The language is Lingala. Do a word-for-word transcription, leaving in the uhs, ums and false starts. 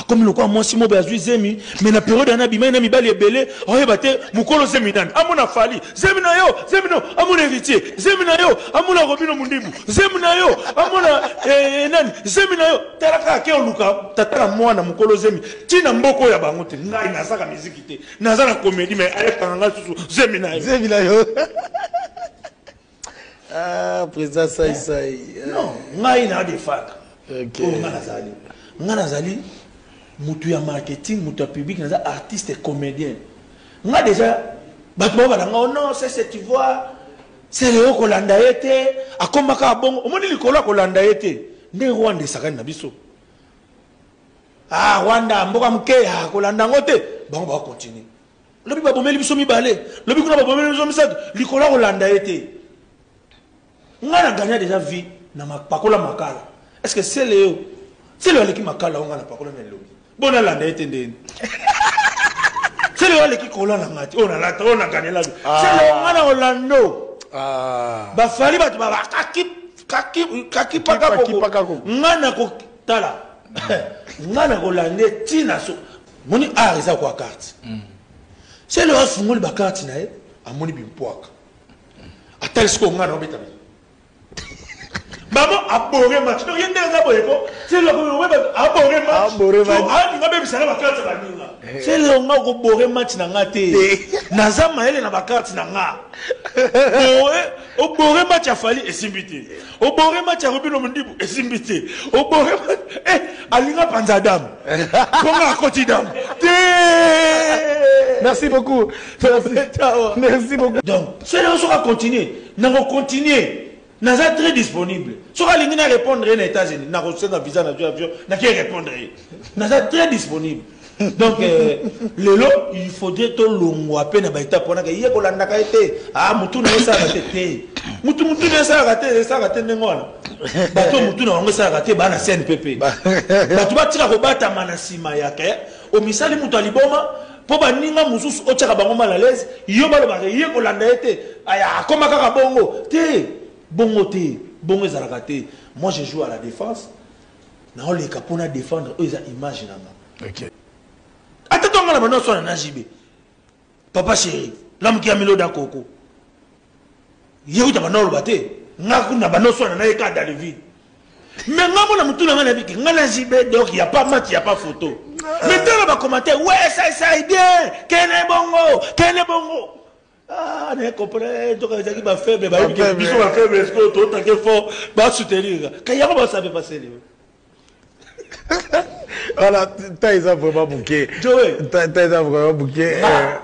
comme le quoi moi si moi bazui zemi mais na période na bima na mibali ebele oye bate mukolo zemi nan amuna fali zemi na yo zemi no amuna héritier zemi na yo amuna robino mundimu zemi na yo amuna eh nani zemi na yo talaka ke oluka tatala mwana mukolo zemi tina mboko ya bango te ngai nazaka musique te nazana comédie mais aye kanga susu zemi na yo zemi na yo ah président sai sai non ngai na de faka OK ngana nazali ngana nazali mutu ya marketing mutu ya public naza artiste et comédien nga déjà batmo ba nga non c'est c'est tu vois c'est le kolanda été akomaka bongo omoni likolo kolanda été nde Rwanda sakani na biso ah Rwanda mboka mke ya kolanda ngote bango ba continuer lobi ba bomeli biso mibale lobi kuna ba bomeli biso misato likolo kolanda été nga na gagner déjà vie na mapakola makala est-ce que c'est le c'est le qui makala nga na pakola na lobi bona landa été ndeni c'est le qui kola na ngati on a la on a gagné la vie c'est le nga na Orlando ah ba fali ba ba kaki kaki kaki paka ko nga na ko tala nga na ko lande tina so moni a eza kwa carte c'est le afungoli ba carte na e amoni bimpoaka atel sko nga na obeta maman a boré match donc yende za boyeko c'est le ko a boré match a boré match a nga be bisala ba carte ba ninga c'est le nga ko boré match na ngate na za maele na ba carte na nga o boré match a fali esimbité o boré match a robino mundibu esimbité o boré eh alinga panzadam konga koti dam merci beaucoup merci beaucoup donc c'est là on va continuer na va continuer naza très disponible soka lingi na répondre aux États-Unis na reçoit visa na avion na qui répondre naza très disponible donc euh, lelo il faudrait to longwa pe na baita pona ka ye ko landa ka été ah mutu na esa ka té mutu mutu na esa ka té esa ka té ngona bato mutu na wango esa ka té ba na C N P P bato batira ko bata manasima yake o misali mutu aliboma po ba ninga mususu o tshaka bango mal à l'aise yo ba le ba ye ko landa été aya akoma kaka bongo té bongo té bongo ezalaka té moi je joue à la défense na on les capona défendre eux ils image nanga OK attends la bano so na jibe papa chéri l'homme qui a mis l'eau dans coco yeu ta bano lobaté ngaku na bano so na eka dans le vide mais ngamo na mutu na ngana biki ngana jibe donc il y a pas match il y a pas photo mais dans le commentaire ouais ça ça est bien kene bongo kene bongo ah ne comprend donc ça qui va faible ba biso va faible est-ce que tout tant fort ba soutenir quand ya ba ça peut passer voilà, t'as vraiment bouquet. T'as vraiment bouquet.